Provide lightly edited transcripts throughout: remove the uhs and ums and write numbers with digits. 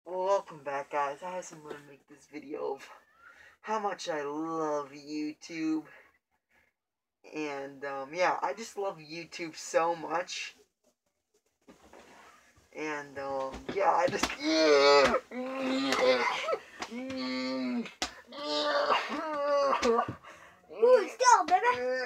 Welcome back, guys. I just want to make this video of how much I love YouTube. And, yeah, I just love YouTube so much. And, yeah, I just... Ooh, still, baby.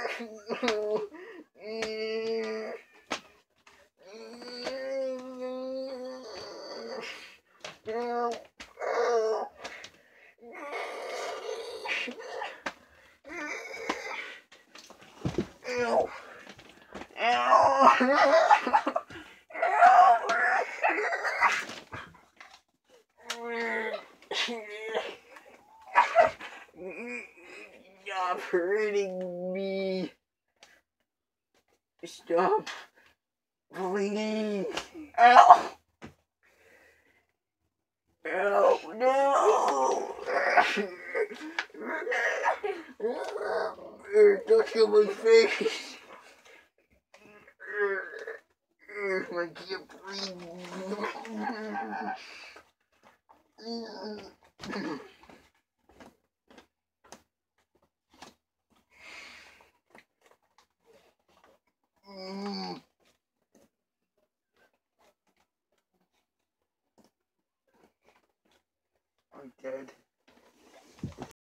Stop hurting me. Stop. Please. Ow. Ow. No. Don't kill my face. I can't breathe. I'm dead.